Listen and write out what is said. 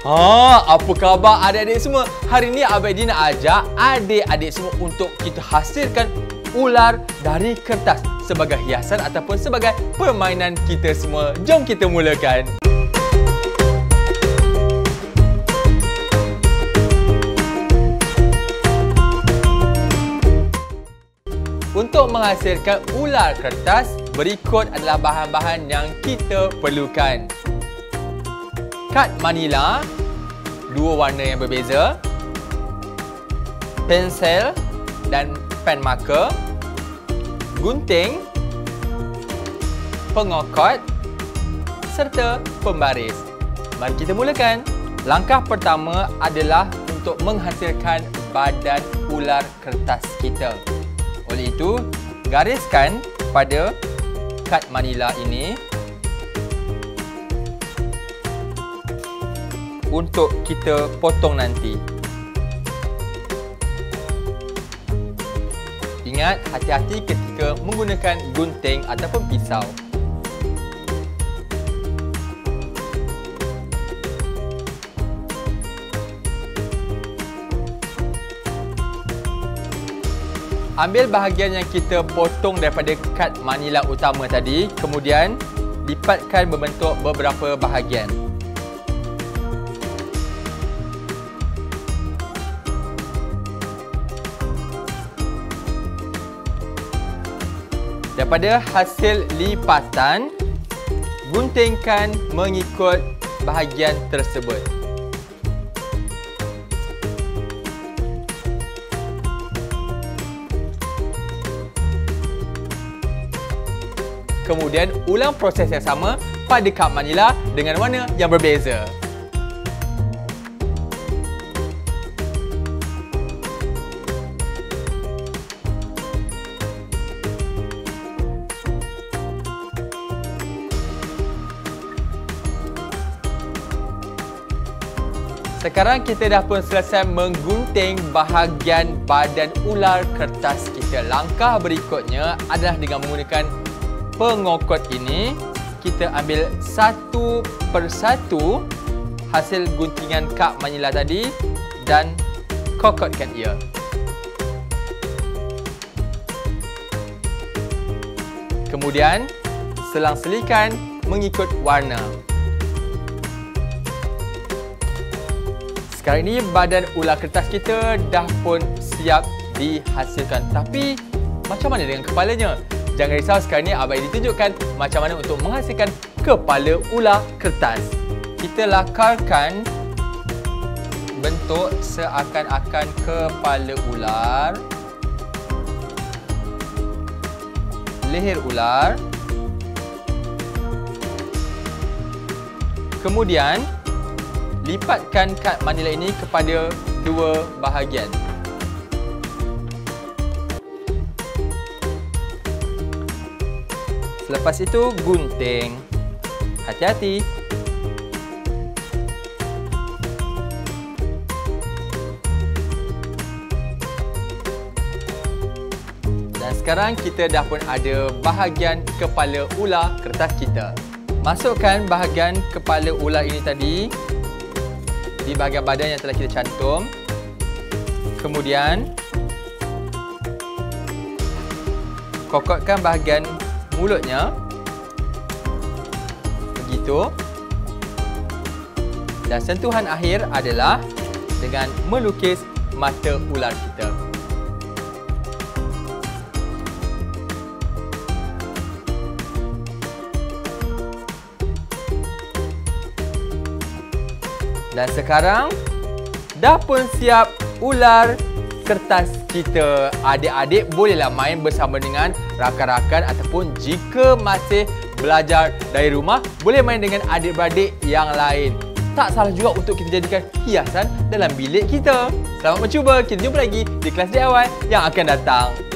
Apa khabar adik-adik semua? Hari ni Abang Edi nak ajak adik-adik semua untuk kita hasilkan ular dari kertas sebagai hiasan ataupun sebagai permainan kita semua. Jom kita mulakan. Untuk menghasilkan ular kertas, berikut adalah bahan-bahan yang kita perlukan. Kad manila, 2 warna yang berbeza, pensel dan pen marker, gunting, pengokot serta pembaris. Mari kita mulakan. Langkah pertama adalah untuk menghasilkan badan ular kertas kita. Oleh itu, gariskan pada kad manila ini untuk kita potong nanti. Ingat, hati-hati ketika menggunakan gunting ataupun pisau. Ambil bahagian yang kita potong daripada kad manila utama tadi, kemudian lipatkan membentuk beberapa bahagian. Daripada hasil lipatan, guntingkan mengikut bahagian tersebut. Kemudian ulang proses yang sama pada kad manila dengan warna yang berbeza. Sekarang kita dah pun selesai menggunting bahagian badan ular kertas kita. Langkah berikutnya adalah dengan menggunakan pengokot ini. Kita ambil satu persatu hasil guntingan kad manila tadi dan kokotkan ia. Kemudian selang-selikan mengikut warna. Sekarang ini badan ular kertas kita dah pun siap dihasilkan. Tapi macam mana dengan kepalanya? Jangan risau, sekarang ini Abang Edi tunjukkan macam mana untuk menghasilkan kepala ular kertas. Kita lakarkan bentuk seakan-akan kepala ular, leher ular. Kemudian lipatkan kad manila ini kepada 2 bahagian. Selepas itu gunting. Hati-hati. Dan sekarang kita dah pun ada bahagian kepala ular kertas kita. Masukkan bahagian kepala ular ini tadi di bahagian badan yang telah kita cantum. Kemudian kokotkan bahagian mulutnya. Begitu. Dan sentuhan akhir adalah dengan melukis mata ular kita. Dan sekarang dah pun siap ular kertas kita. Adik-adik bolehlah main bersama dengan rakan-rakan ataupun jika masih belajar dari rumah, boleh main dengan adik-beradik yang lain. Tak salah juga untuk kita jadikan hiasan dalam bilik kita. Selamat mencuba. Kita jumpa lagi di kelas DIY yang akan datang.